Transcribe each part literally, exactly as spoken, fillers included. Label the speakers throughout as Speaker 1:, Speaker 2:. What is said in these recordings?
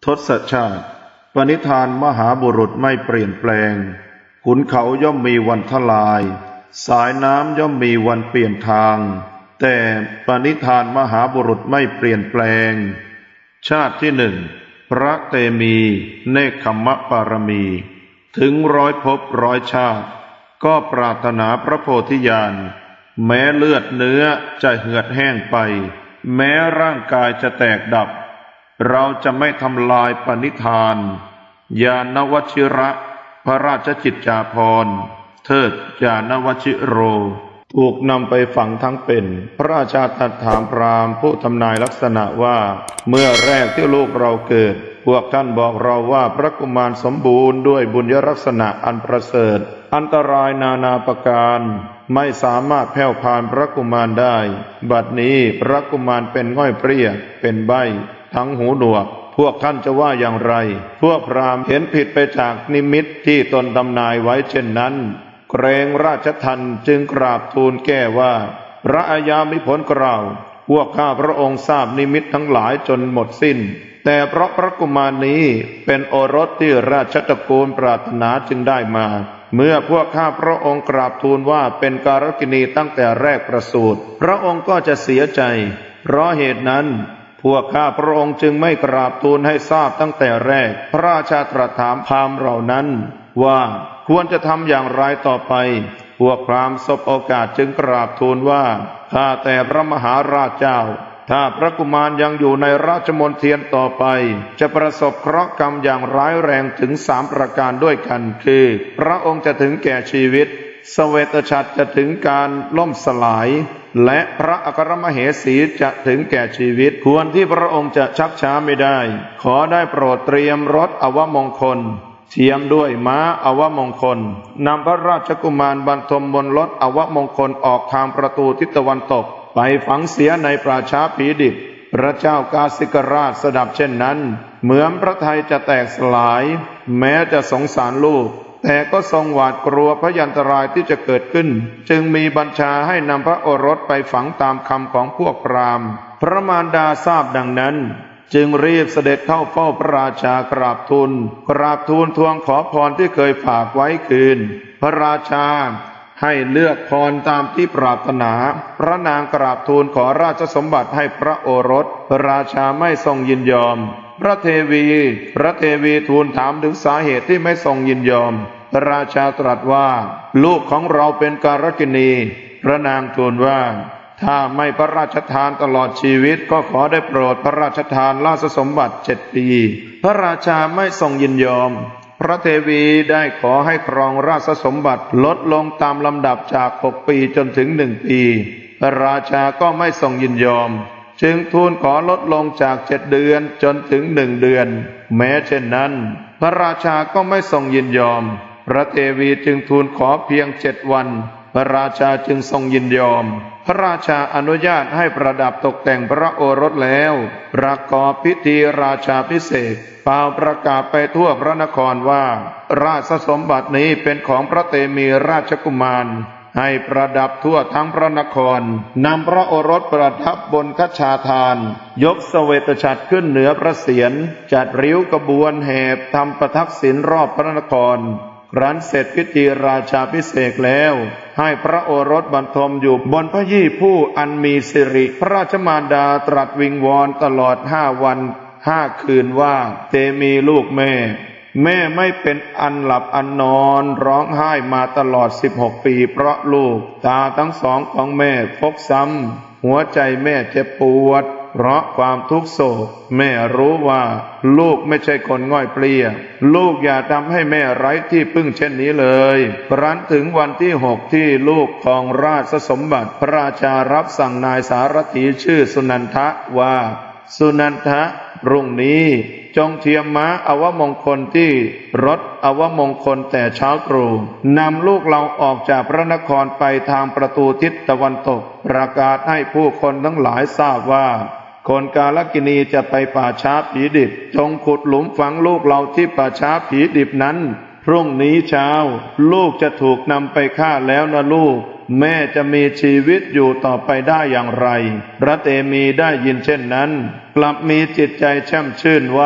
Speaker 1: ทศชาติปณิธานมหาบุรุษไม่เปลี่ยนแปลงขุนเขาย่อมมีวันทลายสายน้ำย่อมมีวันเปลี่ยนทางแต่ปณิธานมหาบุรุษไม่เปลี่ยนแปลงชาติที่หนึ่งพระเตมีเนคขมปารมีถึงร้อยภพร้อยชาติก็ปรารถนาพระโพธิญาณแม้เลือดเนื้อจะเหือดแห้งไปแม้ร่างกายจะแตกดับเราจะไม่ทำลายปณิธานญาณวชิระพระราชจิตจาภรณ์เทิดญาณวชิโรถูกนำไปฝังทั้งเป็นพระราชาตรัสถามพราหมณ์ผู้ทำนายลักษณะว่าเมื่อแรกที่ลูกเราเกิดพวกท่านบอกเราว่าพระกุมารสมบูรณ์ด้วยบุญยลักษณะอันประเสริฐอันตรายนานาประการไม่สามารถแผ่วพานพระกุมารได้บัดนี้พระกุมารเป็นง่อยเปรี้ยเป็นใบ้ทั้งหูหนวกพวกท่านจะว่าอย่างไรพวกพราหมณ์เห็นผิดไปจากนิมิตที่ตนทำนายไว้เช่นนั้นเกรงราชทัณฑ์จึงกราบทูลแก้ว่าพระอาญามิผลกล่าวพวกข้าพระองค์ทราบนิมิตทั้งหลายจนหมดสิ้นแต่เพราะพระกุมารนี้เป็นโอรสที่ราชตระกูลปรารถนาจึงได้มาเมื่อพวกข้าพระองค์กราบทูลว่าเป็นการกินีตั้งแต่แรกประสูติพระองค์ก็จะเสียใจเพราะเหตุนั้นพวกข้าพระองค์จึงไม่กราบทูลให้ทราบตั้งแต่แรกพระราชาตรัสถามพราหมณ์เหล่านั้นว่าควรจะทำอย่างไรต่อไปพวกพราหมณ์สบโอกาสจึงกราบทูลว่าข้าแต่พระมหาราชเจ้าถ้าพระกุมารยังอยู่ในราชมณฑลต่อไปจะประสบเคราะห์กรรมอย่างร้ายแรงถึงสามประการด้วยกันคือพระองค์จะถึงแก่ชีวิตเสวตฉัตรจะถึงการล่มสลายและพระอัครมเหสีจะถึงแก่ชีวิตควรที่พระองค์จะชักช้าไม่ได้ขอได้โปรดเตรียมรถอวมงคลเทียมด้วยม้าอวมงคลนำพระราชกุมารบรรทมบนรถอวมงคลออกทางประตูทิศตะวันตกไปฝังเสียในป่าช้าผีดิบพระเจ้ากาสิกราชสดับเช่นนั้นเหมือนพระทัยจะแตกสลายแม้จะสงสารลูกแต่ก็ทรงหวาดกลัวพยันตรายที่จะเกิดขึ้นจึงมีบัญชาให้นำพระโอรสไปฝังตามคำของพวกพราหมณ์พระมารดาทราบดังนั้นจึงรีบเสด็จเข้าเฝ้าพระราชากราบทูลกราบทูลทวงขอพรที่เคยฝากไว้คืนพระราชาให้เลือกพรตามที่ปรารถนาพระนางกราบทูลขอราชสมบัติให้พระโอรสพระราชาไม่ทรงยินยอมพระเทวีพระเทวีทูลถามถึงสาเหตุที่ไม่ทรงยินยอมพระราชาตรัสว่าลูกของเราเป็นการกินีพระนางทูลว่าถ้าไม่พระราชทานตลอดชีวิตก็ขอได้โปรดพระราชทานราชสมบัติเจ็ดปีพระราชาไม่ทรงยินยอมพระเทวีได้ขอให้ครองราชสมบัติลดลงตามลำดับจากหกปีจนถึงหนึ่งปีพระราชาก็ไม่ทรงยินยอมจึงทูลขอลดลงจากเจ็ดเดือนจนถึงหนึ่งเดือนแม้เช่นนั้นพระราชาก็ไม่ทรงยินยอมพระเทวีจึงทูลขอเพียงเจ็ดวันพระราชาจึงทรงยินยอมพระราชาอนุญาตให้ประดับตกแต่งพระโอรสแล้วประกอบพิธีราชาภิเษกเป่าประกาศไปทั่วพระนครว่าราชสมบัตินี้เป็นของพระเตมีราชกุมารให้ประดับทั่วทั้งพระนครนำพระโอรสประทับบนคัชชาทานยกเสวตฉัตรขึ้นเหนือพระเศียรจัดริ้วกระบวนแห่ทำประทักษิณรอบพระนครครั้นเสร็จพิธีราชาภิเษกแล้วให้พระโอรสบรรทมอยู่บนพระยี่ผู้อันมีสิริพระราชมารดาตรัสวิงวอนตลอดห้าวันห้าคืนว่าเตมีลูกแม่แม่ไม่เป็นอันหลับอันนอนร้องไห้มาตลอดสิบหกปีเพราะลูกตาทั้งสองของแม่ฟกช้ำหัวใจแม่เจ็บปวดเพราะความทุกโศกแม่รู้ว่าลูกไม่ใช่คนง่อยเปลี้ยลูกอย่าทำให้แม่ไร้ที่พึ่งเช่นนี้เลยครั้นถึงวันที่หกที่ลูกครองราชสมบัติพระราชารับสั่งนายสารถีชื่อสุนันทะว่าสุนันทะพรุ่งนี้จงเทียมม้าอวมงคลที่รถอวมงคลแต่เช้าตรู่นำลูกเราออกจากพระนครไปทางประตูทิศตะวันตกประกาศให้ผู้คนทั้งหลายทราบว่าคนกาลกินีจะไปป่าช้าผีดิบจงขุดหลุมฝังลูกเราที่ป่าช้าผีดิบนั้นพรุ่งนี้เช้าลูกจะถูกนำไปฆ่าแล้วนะลูกแม่จะมีชีวิตอยู่ต่อไปได้อย่างไรพระเตมีได้ยินเช่นนั้นกลับมีจิตใจแช่มชื่นว่า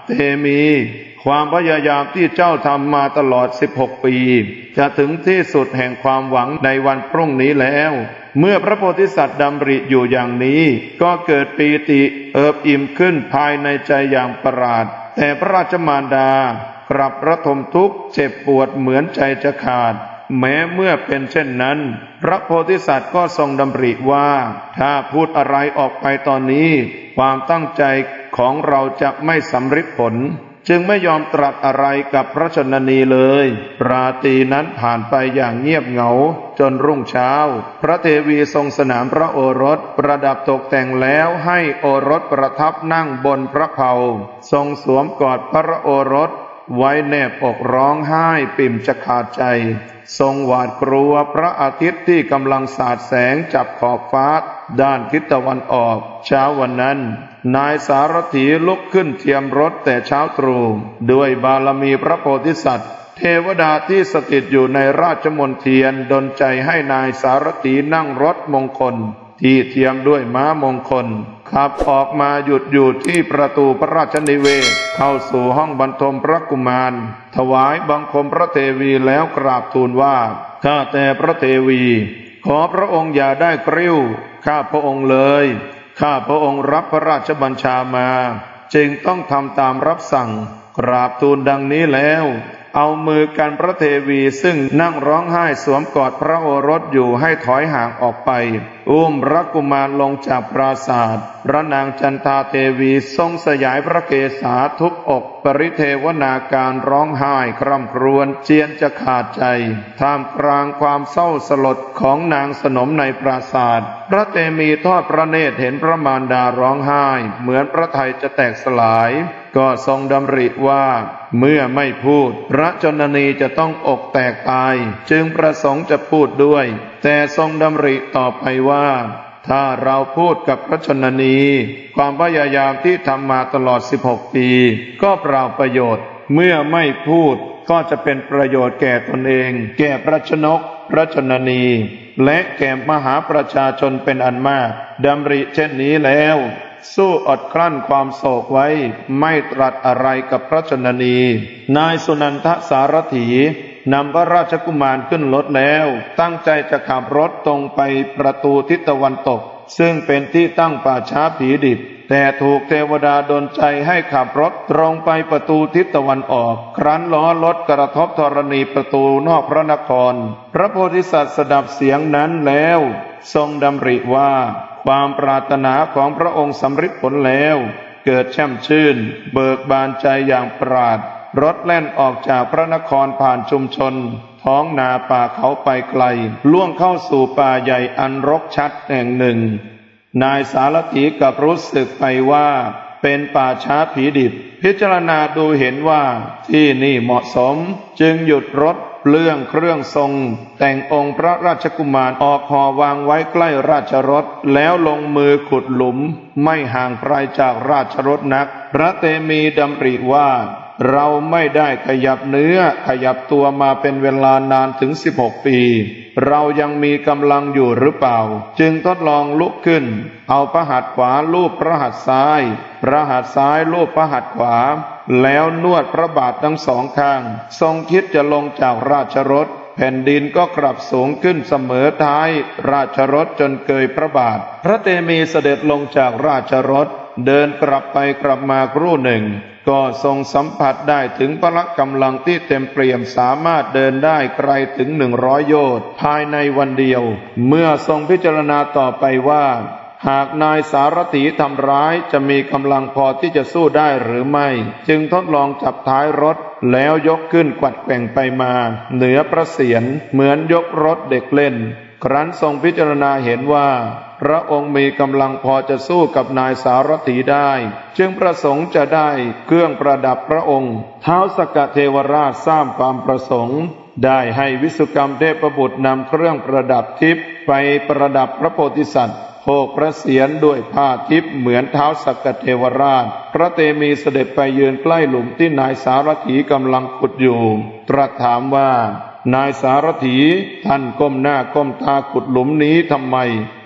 Speaker 1: เตมีความพยายามที่เจ้าทำมาตลอดสิบหกปีจะถึงที่สุดแห่งความหวังในวันพรุ่งนี้แล้วเมื่อพระโพธิสัตว์ดำริอยู่อย่างนี้ก็เกิดปีติเอิบอิ่มขึ้นภายในใจอย่างประหลาดแต่พระราชมารดากลับระทมทุกข์เจ็บปวดเหมือนใจจะขาดแม้เมื่อเป็นเช่นนั้นพระโพธิสัตว์ก็ทรงดำริว่าถ้าพูดอะไรออกไปตอนนี้ความตั้งใจของเราจะไม่สำเร็จผลจึงไม่ยอมตรัสอะไรกับพระชนนีเลยราตรีนั้นผ่านไปอย่างเงียบเหงาจนรุ่งเช้าพระเทวีทรงสนามพระโอรสประดับตกแต่งแล้วให้โอรสประทับนั่งบนพระเพาทรงสวมกอดพระโอรสไว้แนบอกร้องไห้ปิ่มจะขาดใจทรงหวาดกลัวพระอาทิตย์ที่กำลังสาดแสงจับขอบฟ้าด้านทิศตะวันออกเช้าวันนั้นนายสารถีลุกขึ้นเทียมรถแต่เช้าตรู่ด้วยบารมีพระโพธิสัตว์เทวดาที่สถิตอยู่ในราชมณฑีดลใจให้นายสารถีนั่งรถมงคลที่เทียมด้วยม้ามงคลขับออกมาหยุดอยู่ที่ประตูพระราชนิเวศเข้าสู่ห้องบรรทมพระกุมารถวายบังคมพระเทวีแล้วกราบทูลว่าข้าแต่พระเทวีขอพระองค์อย่าได้กริ้วข้าพระองค์เลยข้าพระองค์รับพระราชบัญชามาจึงต้องทำตามรับสั่งกราบทูลดังนี้แล้วเอามือกันพระเทวีซึ่งนั่งร้องไห้สวมกอดพระโอรสอยู่ให้ถอยห่างออกไปอุ้มพระกุมารลงจากปราศาสตร์พระนางจันทาเทวีทรงสยายพระเกศาทุบอกปริเทวนาการร้องไห้คร่ำครวญเจียนจะขาดใจท่ามกลางความเศร้าสลดของนางสนมในปราศาสตร์พระเตมีทอดพระเนตรเห็นพระมารดาร้องไห้เหมือนพระทัยจะแตกสลายก็ทรงดำริว่าเมื่อไม่พูดพระชนนีจะต้องอกแตกตายจึงประสงค์จะพูดด้วยแต่ทรงดำริต่อไปว่าถ้าเราพูดกับพระชนนีความพยายามที่ทำมาตลอดสิบหกปีก็เปล่าประโยชน์เมื่อไม่พูดก็จะเป็นประโยชน์แก่ตนเองแก่พระชนกพระชนนีและแก่มหาประชาชนเป็นอันมากดำริเช่นนี้แล้วสู้อดกลั้นความโศกไว้ไม่ตรัสอะไรกับพระชนนีนายสุนันทสารถีนำพระราชกุมารขึ้นรถแล้วตั้งใจจะขับรถตรงไปประตูทิศตะวันตกซึ่งเป็นที่ตั้งป่าช้าผีดิบแต่ถูกเทวดาดลใจให้ขับรถตรงไปประตูทิศตะวันออกครั้นล้อรถกระทบธรณีประตูนอกพระนครพระโพธิสัตว์สดับเสียงนั้นแล้วทรงดำริว่าความปรารถนาของพระองค์สำเร็จผลแล้วเกิดแช่มชื่นเบิกบานใจอย่างปราดรถแล่นออกจากพระนครผ่านชุมชนท้องนาป่าเขาไปไกลล่วงเข้าสู่ป่าใหญ่อันรกชัดแห่งหนึ่งนายสารถีกับรู้สึกไปว่าเป็นป่าช้าผีดิบพิจารณาดูเห็นว่าที่นี่เหมาะสมจึงหยุดรถเลื่องเครื่องทรงแต่งองค์พระราชกุมารออกห่อวางไว้ใกล้ราชรถแล้วลงมือขุดหลุมไม่ห่างไกลจากราชรถนักพระเตมีดำริว่าเราไม่ได้ขยับเนื้อขยับตัวมาเป็นเวลานานถึงสิบหกปีเรายังมีกำลังอยู่หรือเปล่าจึงทดลองลุกขึ้นเอาพระหัตถ์ขวาลูบพระหัตถ์ซ้ายพระหัตถ์ซ้ายลูบพระหัตถ์ขวาแล้วนวดพระบาททั้งสองข้างทรงคิดจะลงจากราชรถแผ่นดินก็กลับสูงขึ้นเสมอท้ายราชรถจนเกยพระบาทพระเตมีเสด็จลงจากราชรถเดินกลับไปกลับมาครู่หนึ่งก็ทรงสัมผัสได้ถึงพละกำลังที่เต็มเปี่ยมสามารถเดินได้ไกลถึงหนึ่งร้อยโยชน์ภายในวันเดียวเมื่อทรงพิจารณาต่อไปว่าหากนายสารถีทำร้ายจะมีกำลังพอที่จะสู้ได้หรือไม่จึงทดลองจับท้ายรถแล้วยกขึ้นกวัดแกว่งไปมาเหนือพระเศียรเหมือนยกรถเด็กเล่นครั้นทรงพิจารณาเห็นว่าพระองค์มีกำลังพอจะสู้กับนายสารถีได้จึงประสงค์จะได้เครื่องประดับพระองค์ท้าวสกเทวราชทราบความประสงค์ได้ให้วิสุกรรมเทพบุตรนำเครื่องประดับทิพย์ไปประดับพระโพธิสัตว์โภกพระเศียรด้วยผ้าทิพย์เหมือนท้าวสกเทวราชพระเตมีเสด็จไปยืนใกล้หลุมที่นายสารถีกำลังขุดอยู่ตรัสถามว่านายสารถีท่านก้มหน้าก้มตาขุดหลุมนี้ทำไม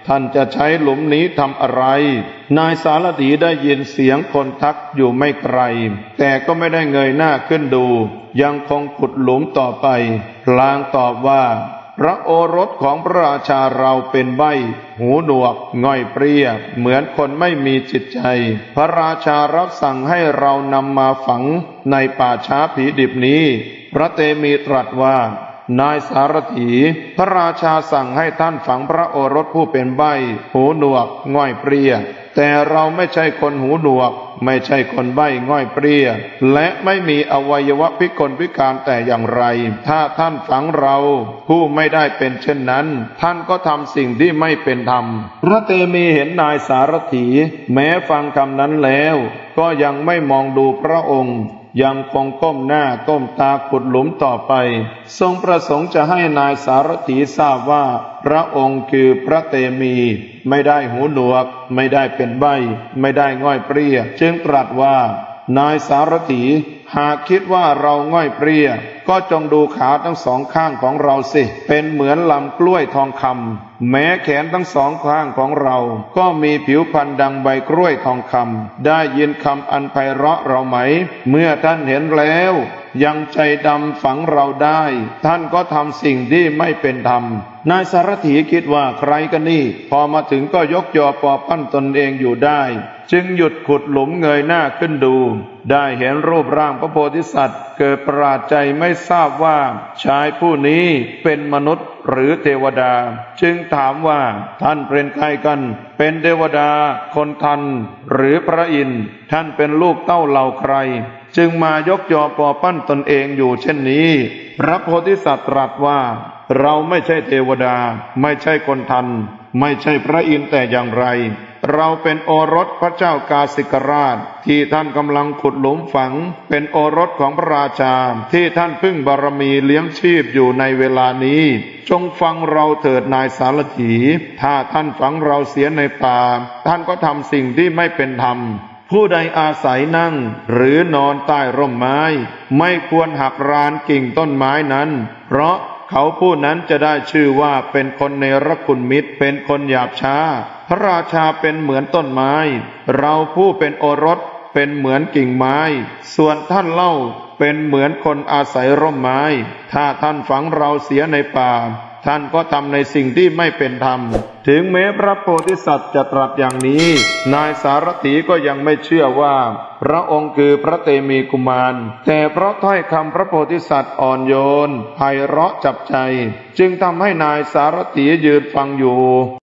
Speaker 1: ท่านจะใช้หลุมนี้ทำอะไรนายสารถีได้ยินเสียงคนทักอยู่ไม่ไกลแต่ก็ไม่ได้เงยหน้าขึ้นดูยังคงขุดหลุมต่อไปพลางตอบว่าพระโอรสของพระราชาเราเป็นใบ้หูหนวกง่อยเปรี้ยเหมือนคนไม่มีจิตใจพระราชารับสั่งให้เรานำมาฝังในป่าช้าผีดิบนี้พระเตมีตรัสว่านายสารถีพระราชาสั่งให้ท่านฝังพระโอรสผู้เป็นใบ้หูหนวกง่อยเปรี้ยแต่เราไม่ใช่คนหูหนวกไม่ใช่คนใบ้ง่อยเปรี้ยและไม่มีอวัยวะพิกลพิการแต่อย่างไรถ้าท่านฝังเราผู้ไม่ได้เป็นเช่นนั้นท่านก็ทำสิ่งที่ไม่เป็นธรรมพระเตมีเห็นนายสารถีแม้ฟังคำนั้นแล้วก็ยังไม่มองดูพระองค์ยังคงก้มหน้าก้มตาขุดหลุมต่อไปทรงประสงค์จะให้นายสารถีทราบว่าพระองค์คือพระเตมีไม่ได้หูหนวกไม่ได้เป็นใบ้ไม่ได้ง่อยเปรี้ยจึงตรัสว่านายสารถีหากคิดว่าเราง่อยเปรี้ยก็จงดูขาทั้งสองข้างของเราสิเป็นเหมือนลำกล้วยทองคำแม้แขนทั้งสองข้างของเราก็มีผิวพรรณดังใบกล้วยทองคำได้ยินคำอันไพเราะเราไหมเมื่อท่านเห็นแล้วยังใจดำฝังเราได้ท่านก็ทำสิ่งที่ไม่เป็นธรรมนายสารถีคิดว่าใครกันนี่พอมาถึงก็ยกยอปอปั้นตนเองอยู่ได้จึงหยุดขุดหลุมเงยหน้าขึ้นดูได้เห็นรูปร่างพระโพธิสัตว์เกิดประหลาดใจไม่ทราบว่าชายผู้นี้เป็นมนุษย์หรือเทวดาจึงถามว่าท่านเป็นใครกันเป็นเทวดาคนทันหรือพระอินทร์ท่านเป็นลูกเต้าเหล่าใครจึงมายกยอปอปั้นตนเองอยู่เช่นนี้พระโพธิสัตว์ตรัสว่าเราไม่ใช่เทวดาไม่ใช่คนทันไม่ใช่พระอินทร์แต่อย่างไรเราเป็นโอรสพระเจ้ากาสิกราชที่ท่านกำลังขุดหลุมฝังเป็นโอรสของพระราชาที่ท่านพึ่งบารมีเลี้ยงชีพอยู่ในเวลานี้จงฟังเราเถิดนายสารถีถ้าท่านฝังเราเสียในป่าท่านก็ทำสิ่งที่ไม่เป็นธรรมผู้ใดอาศัยนั่งหรือนอนใต้ร่มไม้ไม่ควรหักรานกิ่งต้นไม้นั้นเพราะเขาผู้นั้นจะได้ชื่อว่าเป็นคนเนรคุณมิตรเป็นคนหยาบช้าพระราชาเป็นเหมือนต้นไม้เราผู้เป็นโอรสเป็นเหมือนกิ่งไม้ส่วนท่านเล่าเป็นเหมือนคนอาศัยร่มไม้ถ้าท่านฝังเราเสียในป่าท่านก็ทำในสิ่งที่ไม่เป็นธรรมถึงแม้พระโพธิสัตว์จะตรัสอย่างนี้นายสารถีก็ยังไม่เชื่อว่าพระองค์คือพระเตมีกุมารแต่เพราะถ้อยคำพระโพธิสัตว์อ่อนโยนไพเราะจับใจจึงทำให้นายสารถียืนฟังอยู่